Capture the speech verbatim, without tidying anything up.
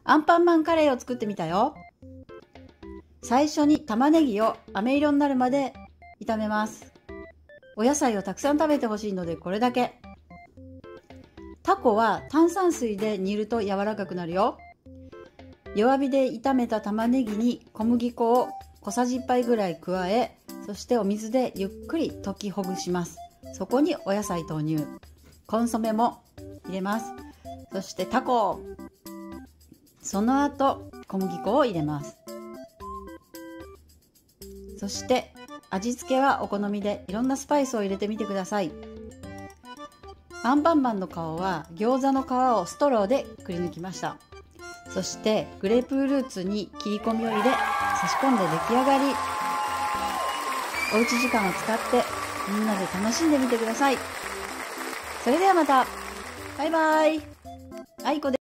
アンパンマンカレーを作ってみたよ。最初に玉ねぎを飴色になるまで炒めます。お野菜をたくさん食べてほしいのでこれだけ。タコは炭酸水で煮ると柔らかくなるよ。弱火で炒めた玉ねぎに小麦粉を小さじいっぱいぐらい加え、そしてお水でゆっくり溶きほぐします。そこにお野菜投入。コンソメも入れます。そしてタコ。その後小麦粉を入れます。そして味付けはお好みでいろんなスパイスを入れてみてください。アンパンマンの皮は餃子の皮をストローでくり抜きました。そしてグレープフルーツに切り込みを入れ差し込んで出来上がり。おうち時間を使ってみんなで楽しんでみてください。それではまた。バイバイ。あいこです。